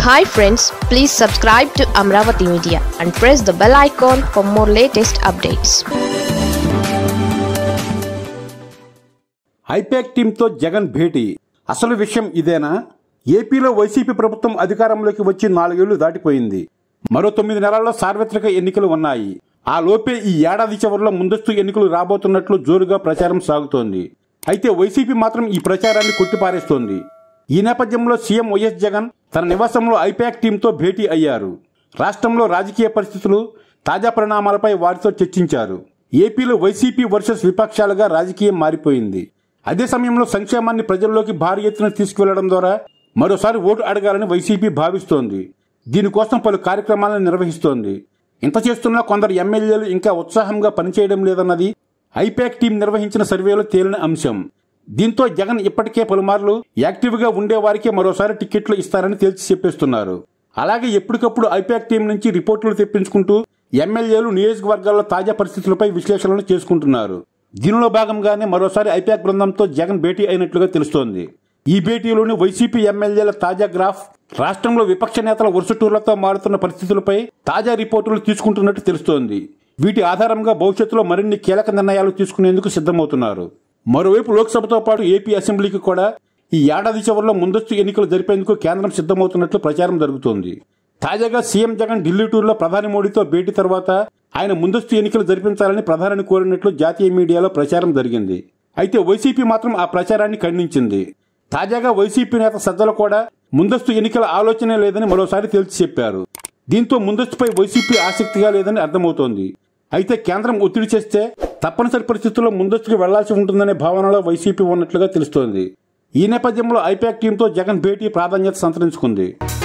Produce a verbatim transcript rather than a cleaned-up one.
Hi friends, please subscribe to Amaravathi Media and press the bell icon for more latest updates. I P A C team తో జగన్ భేటీ. అసలు విషయం ఇదేనా? ఏపీలో YCP ప్రభుత్వం అధికారంలోకి వచ్చి నాలుగేళ్లు దాటిపోయింది. మరో తొమ్మిది నెలల్లో సార్వత్రిక ఎన్నికలు ఉన్నాయి. ఆ లోపే ఈ ఏడాది చివరిలో ముందస్తు ఎన్నికలు రాబోతున్నట్లు జోరుగా ప్రచారం సాగుతోంది. అయితే వైసీపీ మాత్రం ఈ ప్రచారాన్ని కొట్టిపారేస్తోంది. ఈ నేపథ్యంలో సీఎం వైఎస్ జగన్ తన నివాసంలో I P A C టీంతో భేటీ అయ్యారు. రాష్ట్రంలో రాజకీయ పరిస్థితులు, తాజా పరిణామాలపై వారితో చర్చించారు. ఏపీలో వైసీపీ వర్సెస్ విపక్షాలుగా రాజకీయం మారిపోయింది. అదే సమయంలో సంక్షేమాన్ని ప్రజల్లోకి భారీ ఎత్తున తీసుకువెళ్లడం ద్వారా మరోసారి ఓటు అడగాలని వైసీపీ భావిస్తోంది. దీనికోసం పలు కార్యక్రమాలను నిర్వహిస్తోంది. ఇంత చేస్తున్నా కొందరు ఎమ్మెల్యేలు ఇంకా ఉత్సాహంగా పనిచేయడం లేదన్నది I P A C team నిర్వహించిన సర్వేలో తేలిన అంశం. దీంతో జగన్ ఇప్పటికే పలుమార్లు యాక్టివ్గా ఉండే వారికే మరోసారి టికెట్లు ఇస్తారని తేల్చి చెప్పేస్తున్నారు. అలాగే ఎప్పటికప్పుడు I P A C team నుంచి రిపోర్టులు తెప్పించుకుంటూ ఎమ్మెల్యేలు నియోజకవర్గాల్లో తాజా పరిస్థితులపై విశ్లేషణలు చేసుకుంటున్నారు. దీనిలో భాగంగానే మరోసారి I P A C బృందంతో జగన్ భేటీ అయినట్లుగా తెలుస్తోంది. ఈ భేటీలోని వైసీపీ ఎమ్మెల్యేల తాజా గ్రాఫ్, రాష్ట్రంలో విపక్ష నేతల వరుస టూర్లతో మారుతున్న పరిస్థితులపై తాజా రిపోర్టులు తీసుకుంటున్నట్టు తెలుస్తోంది. వీటి ఆధారంగా భవిష్యత్తులో మరిన్ని కీలక నిర్ణయాలు తీసుకునేందుకు సిద్ధమవుతున్నారు. మరోవైపు లోక్సభతో పాటు ఏపీ అసెంబ్లీకి కూడా ఈ ఏడాది చివరిలో ముందస్తు ఎన్నికలు జరిపేందుకు కేంద్రం సిద్ధమవుతున్నట్లు ప్రచారం జరుగుతోంది. తాజాగా సీఎం జగన్ ఢిల్లీ టూర్లో ప్రధాని మోడీతో భేటీ తర్వాత ఆయన ముందస్తు ఎన్నికలు జరిపించాలని ప్రధానిని కోరినట్లు జాతీయ మీడియాలో ప్రచారం జరిగింది. అయితే వైసీపీ మాత్రం ఆ ప్రచారాన్ని ఖండించింది. తాజాగా వైసీపీ నేత సజ్జల కూడా ముందస్తు ఎన్నికల ఆలోచనే లేదని మరోసారి తేల్చి చెప్పారు. దీంతో ముందస్తుపై వైసీపీ ఆసక్తిగా లేదని అర్థమవుతోంది. అయితే కేంద్రం ఒత్తిడి చేస్తే తప్పనిసరి పరిస్థితుల్లో ముందస్తుకు వెళ్లాల్సి ఉంటుందనే భావనలో వైసీపీ ఉన్నట్లుగా తెలుస్తోంది. ఈ నేపథ్యంలో I P A C టీంతో జగన్ భేటీ ప్రాధాన్యత సంతరించుకుంది.